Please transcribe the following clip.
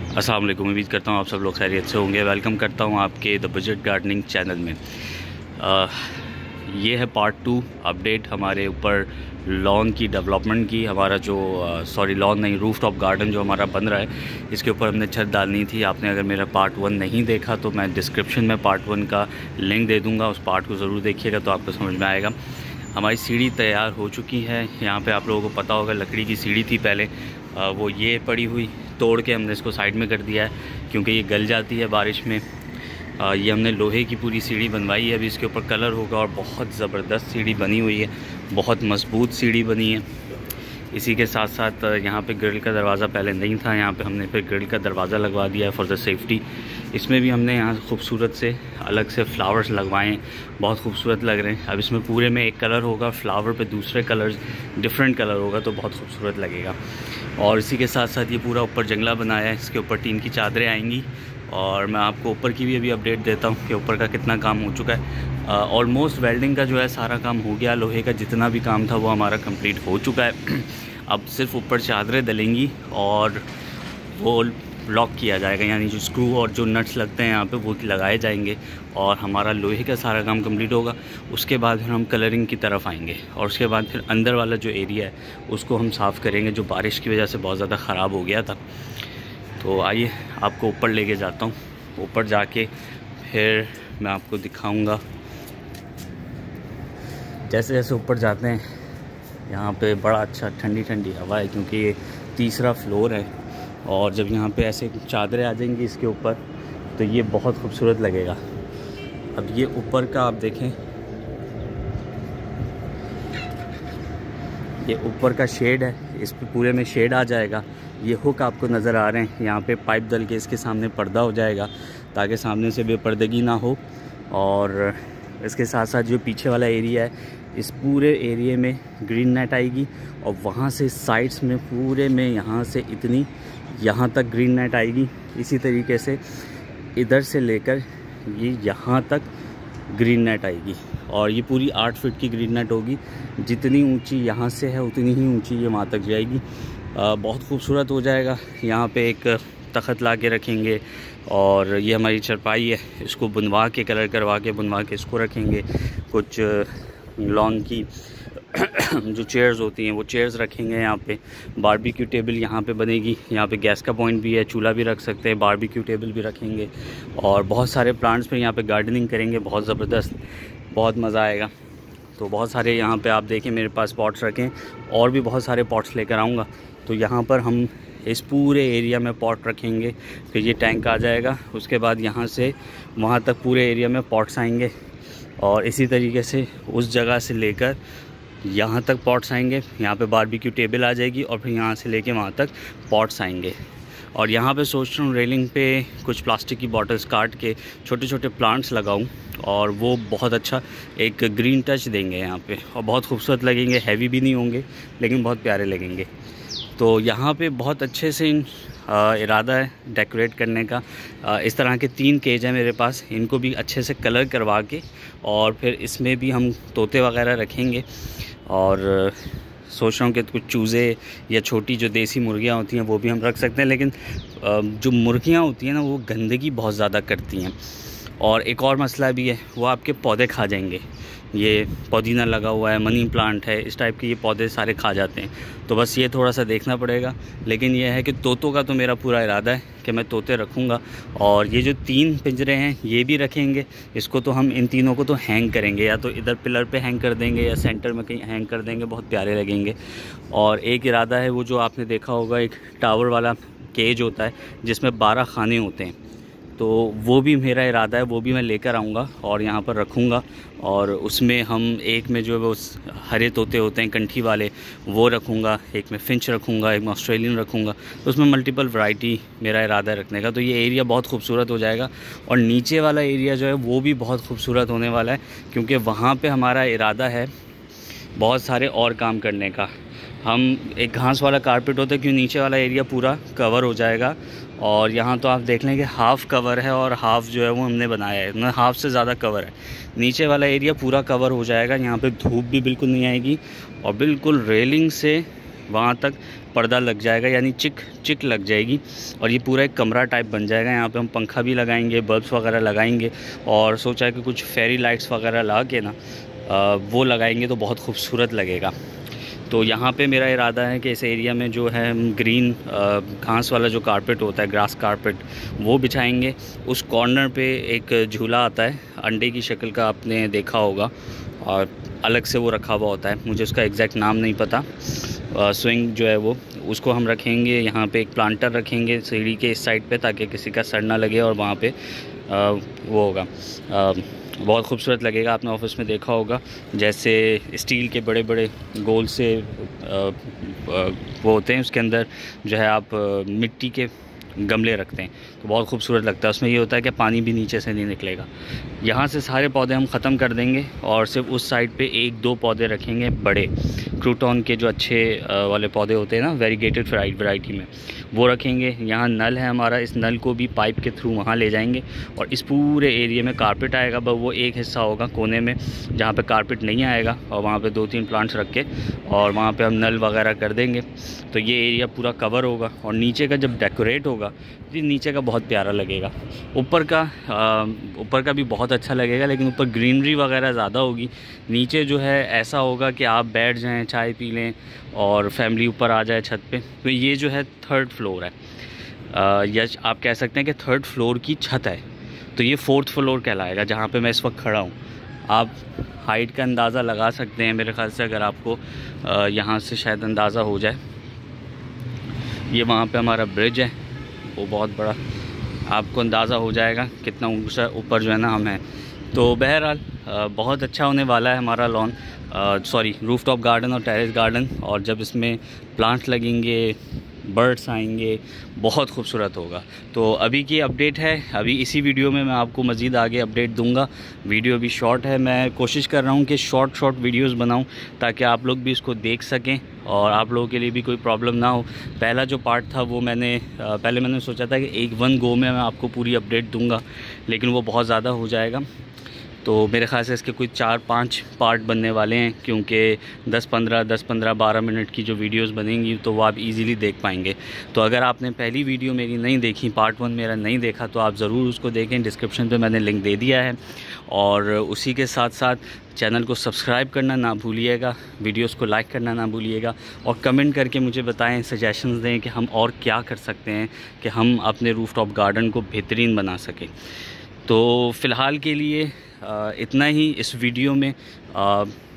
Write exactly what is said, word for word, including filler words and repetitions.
अस्सलाम वालेकुम। उम्मीद करता हूँ आप सब लोग खैरियत से होंगे। वेलकम करता हूँ आपके द बजट गार्डनिंग चैनल में। आ, ये है पार्ट टू अपडेट हमारे ऊपर लॉन की डेवलपमेंट की। हमारा जो सॉरी लॉन नहीं, रूफ टॉप गार्डन जो हमारा बन रहा है, इसके ऊपर हमने छत डालनी थी। आपने अगर मेरा पार्ट वन नहीं देखा तो मैं डिस्क्रिप्शन में पार्ट वन का लिंक दे दूँगा, उस पार्ट को ज़रूर देखिएगा तो आपको समझ में आएगा। हमारी सीढ़ी तैयार हो चुकी है। यहाँ पे आप लोगों को पता होगा लकड़ी की सीढ़ी थी पहले, आ, वो ये पड़ी हुई, तोड़ के हमने इसको साइड में कर दिया है क्योंकि ये गल जाती है बारिश में। आ, ये हमने लोहे की पूरी सीढ़ी बनवाई है। अभी इसके ऊपर कलर होगा और बहुत ज़बरदस्त सीढ़ी बनी हुई है, बहुत मजबूत सीढ़ी बनी है। इसी के साथ साथ यहाँ पे ग्रिल का दरवाज़ा पहले नहीं था, यहाँ पे हमने फिर ग्रिल का दरवाज़ा लगवा दिया है फॉर द सेफ्टी। इसमें भी हमने यहाँ खूबसूरत से अलग से फ्लावर्स लगवाए हैं, बहुत खूबसूरत लग रहे हैं। अब इसमें पूरे में एक कलर होगा, फ्लावर पे दूसरे कलर्स डिफरेंट कलर होगा तो बहुत खूबसूरत लगेगा। और इसी के साथ साथ ये पूरा ऊपर जंगला बनाया है, इसके ऊपर टीन की चादरें आएंगी। और मैं आपको ऊपर की भी अभी अपडेट देता हूँ कि ऊपर का कितना काम हो चुका है। ऑलमोस्ट uh, वेल्डिंग का जो है सारा काम हो गया, लोहे का जितना भी काम था वो हमारा कंप्लीट हो चुका है। अब सिर्फ ऊपर चादरें डलेंगी और वो लॉक किया जाएगा, यानी जो स्क्रू और जो नट्स लगते हैं यहाँ पे वो लगाए जाएंगे और हमारा लोहे का सारा काम कंप्लीट होगा। उसके बाद फिर हम कलरिंग की तरफ आएंगे और उसके बाद फिर अंदर वाला जो एरिया है उसको हम साफ़ करेंगे, जो बारिश की वजह से बहुत ज़्यादा ख़राब हो गया था। तो आइए आपको ऊपर लेके जाता हूँ। ऊपर जाके फिर मैं आपको दिखाऊँगा। जैसे जैसे ऊपर जाते हैं यहाँ पे बड़ा अच्छा ठंडी ठंडी हवा है क्योंकि ये तीसरा फ्लोर है। और जब यहाँ पे ऐसे चादरें आ जाएंगी इसके ऊपर तो ये बहुत खूबसूरत लगेगा। अब ये ऊपर का आप देखें, ये ऊपर का शेड है, इस पे पूरे में शेड आ जाएगा। ये हुक आपको नज़र आ रहे हैं, यहाँ पे पाइप डल के इसके सामने पर्दा हो जाएगा ताकि सामने से बेपर्दगी ना हो। और इसके साथ साथ जो पीछे वाला एरिया है, इस पूरे एरिया में ग्रीन नेट आएगी और वहाँ से साइड्स में पूरे में यहाँ से इतनी यहाँ तक ग्रीन नेट आएगी। इसी तरीके से इधर से लेकर ये यहाँ तक ग्रीन नेट आएगी और ये पूरी आठ फीट की ग्रीन नेट होगी। जितनी ऊंची यहाँ से है उतनी ही ऊंची ये वहाँ तक जाएगी। आ, बहुत खूबसूरत हो जाएगा। यहाँ पे एक तख़त ला के रखेंगे और ये हमारी चरपाई है, इसको बुनवा के कलर करवा के बुनवा के इसको रखेंगे। कुछ लॉन की जो चेयर्स होती हैं वो चेयर्स रखेंगे। यहाँ पे बारबेक्यू टेबल यहाँ पे बनेगी, यहाँ पे गैस का पॉइंट भी है, चूल्हा भी रख सकते हैं, बारबेक्यू टेबल भी रखेंगे और बहुत सारे प्लांट्स पे यहाँ पे गार्डनिंग करेंगे। बहुत ज़बरदस्त, बहुत मज़ा आएगा। तो बहुत सारे यहाँ पे आप देखें मेरे पास पॉट्स रखें, और भी बहुत सारे पॉट्स लेकर आऊँगा। तो यहाँ पर हम इस पूरे एरिया में पॉट रखेंगे, फिर ये टैंक आ जाएगा। उसके बाद यहाँ से वहाँ तक पूरे एरिया में पॉट्स आएंगे और इसी तरीके से उस जगह से लेकर यहाँ तक पॉट्स आएंगे। यहाँ पे बारबेक्यू टेबल आ जाएगी और फिर यहाँ से लेके वहाँ तक पॉट्स आएंगे। और यहाँ पे सोच रहा हूँ रेलिंग पे कुछ प्लास्टिक की बॉटल्स काट के छोटे छोटे प्लांट्स लगाऊँ और वो बहुत अच्छा एक ग्रीन टच देंगे यहाँ पे और बहुत खूबसूरत लगेंगे। हैवी भी नहीं होंगे लेकिन बहुत प्यारे लगेंगे। तो यहाँ पे बहुत अच्छे से इरादा है डेकोरेट करने का। आ, इस तरह के तीन केज हैं मेरे पास, इनको भी अच्छे से कलर करवा के और फिर इसमें भी हम तोते वगैरह रखेंगे। और सोच रहा हूँ कि कुछ चूज़े या छोटी जो देसी मुर्गियाँ होती हैं वो भी हम रख सकते हैं। लेकिन जो मुर्गियाँ होती हैं ना वो गंदगी बहुत ज़्यादा करती हैं। और एक और मसला भी है, वो आपके पौधे खा जाएंगे। ये पुदीना लगा हुआ है, मनी प्लांट है, इस टाइप के ये पौधे सारे खा जाते हैं। तो बस ये थोड़ा सा देखना पड़ेगा। लेकिन ये है कि तोतों का तो मेरा पूरा इरादा है कि मैं तोते रखूँगा। और ये जो तीन पिंजरे हैं ये भी रखेंगे। इसको तो हम इन तीनों को तो हैंग करेंगे, या तो इधर पिलर पे हैंग कर देंगे या सेंटर में कहीं हैंग कर देंगे, बहुत प्यारे लगेंगे। और एक इरादा है, वो जो आपने देखा होगा एक टावर वाला केज होता है जिसमें बारह खाने होते हैं, तो वो भी मेरा इरादा है, वो भी मैं लेकर आऊँगा और यहाँ पर रखूँगा। और उसमें हम एक में जो है वो हरे तोते होते हैं कंठी वाले वो रखूँगा, एक में फिंच रखूँगा, एक में ऑस्ट्रेलियन रखूँगा। तो उसमें मल्टीपल वैरायटी मेरा इरादा है रखने का। तो ये एरिया बहुत खूबसूरत हो जाएगा। और नीचे वाला एरिया जो है वो भी बहुत खूबसूरत होने वाला है क्योंकि वहाँ पर हमारा इरादा है बहुत सारे और काम करने का। हम एक घास वाला कारपेट होता है, क्यों नीचे वाला एरिया पूरा कवर हो जाएगा। और यहाँ तो आप देख लें कि हाफ़ कवर है और हाफ़ जो है वो हमने बनाया है, ना हाफ़ से ज़्यादा कवर है। नीचे वाला एरिया पूरा कवर हो जाएगा। यहाँ पे धूप भी बिल्कुल नहीं आएगी और बिल्कुल रेलिंग से वहाँ तक पर्दा लग जाएगा, यानी चिक चिक लग जाएगी और ये पूरा एक कमरा टाइप बन जाएगा। यहाँ पे हम पंखा भी लगाएंगे, बल्ब्स वगैरह लगाएंगे और सोचा है कि कुछ फेरी लाइट्स वगैरह ला के ना वो लगाएंगे तो बहुत खूबसूरत लगेगा। तो यहाँ पे मेरा इरादा है कि इस एरिया में जो है ग्रीन घास वाला जो कारपेट होता है, ग्रास कारपेट, वो बिछाएंगे। उस कॉर्नर पे एक झूला आता है अंडे की शक्ल का, आपने देखा होगा, और अलग से वो रखा हुआ होता है, मुझे उसका एग्जैक्ट नाम नहीं पता। स्विंग जो है वो, उसको हम रखेंगे। यहाँ पे एक प्लांटर रखेंगे सीढ़ी के इस साइड पे, ताकि किसी का सर ना लगे, और वहाँ पे आ, वो होगा, आ, बहुत खूबसूरत लगेगा। आपने ऑफिस में देखा होगा जैसे स्टील के बड़े बड़े गोल से आ, आ, वो होते हैं, उसके अंदर जो है आप मिट्टी के गमले रखते हैं, तो बहुत खूबसूरत लगता है। उसमें ये होता है कि पानी भी नीचे से नहीं निकलेगा। यहाँ से सारे पौधे हम ख़त्म कर देंगे और सिर्फ उस साइड पे एक दो पौधे रखेंगे बड़े, क्रूटॉन के जो अच्छे वाले पौधे होते हैं ना, वेरीगेटेड वैरायटी में, वो रखेंगे। यहाँ नल है हमारा, इस नल को भी पाइप के थ्रू वहाँ ले जाएंगे और इस पूरे एरिया में कारपेट आएगा। बस वो एक हिस्सा होगा कोने में जहाँ पे कारपेट नहीं आएगा, और वहाँ पे दो तीन प्लांट्स रख के और वहाँ पे हम नल वगैरह कर देंगे, तो ये एरिया पूरा कवर होगा। और नीचे का जब डेकोरेट होगा तो नीचे का बहुत प्यारा लगेगा। ऊपर का ऊपर का भी बहुत अच्छा लगेगा, लेकिन ऊपर ग्रीनरी वगैरह ज़्यादा होगी। नीचे जो है ऐसा होगा कि आप बैठ जाएँ, चाय पी लें और फैमिली ऊपर आ जाए छत पे। तो ये जो है थर्ड फ्लोर है, या आप कह सकते हैं कि थर्ड फ्लोर की छत है, तो ये फोर्थ फ्लोर कहलाएगा जहाँ पे मैं इस वक्त खड़ा हूँ। आप हाइट का अंदाज़ा लगा सकते हैं मेरे ख़्याल से, अगर आपको यहाँ से शायद अंदाज़ा हो जाए। ये वहाँ पे हमारा ब्रिज है, वो बहुत बड़ा, आपको अंदाज़ा हो जाएगा कितना ऊंचा ऊपर जो है ना हम हैं। तो बहरहाल बहुत अच्छा होने वाला है हमारा लॉन, सॉरी रूफटॉप गार्डन और टेरेस गार्डन। और जब इसमें प्लांट्स लगेंगे, बर्ड्स आएंगे, बहुत खूबसूरत होगा। तो अभी की अपडेट है, अभी इसी वीडियो में मैं आपको मज़ीद आगे अपडेट दूंगा। वीडियो भी शॉर्ट है, मैं कोशिश कर रहा हूँ कि शॉर्ट शॉर्ट वीडियोस बनाऊँ ताकि आप लोग भी इसको देख सकें और आप लोगों के लिए भी कोई प्रॉब्लम ना हो। पहला जो पार्ट था वो मैंने पहले मैंने सोचा था कि एक वन गो में मैं आपको पूरी अपडेट दूँगा, लेकिन वो बहुत ज़्यादा हो जाएगा। तो मेरे ख़्याल से इसके कोई चार पाँच पार्ट बनने वाले हैं, क्योंकि दस पंद्रह दस पंद्रह बारह मिनट की जो वीडियोस बनेंगी तो वो आप इजीली देख पाएंगे। तो अगर आपने पहली वीडियो मेरी नहीं देखी, पार्ट वन मेरा नहीं देखा, तो आप ज़रूर उसको देखें। डिस्क्रिप्शन पे मैंने लिंक दे दिया है। और उसी के साथ साथ चैनल को सब्सक्राइब करना ना भूलिएगा, वीडियोस को लाइक करना ना भूलिएगा, और कमेंट करके मुझे बताएं, सजेशंस दें कि हम और क्या कर सकते हैं कि हम अपने रूफटॉप गार्डन को बेहतरीन बना सकें। तो फ़िलहाल के लिए इतना ही इस वीडियो में।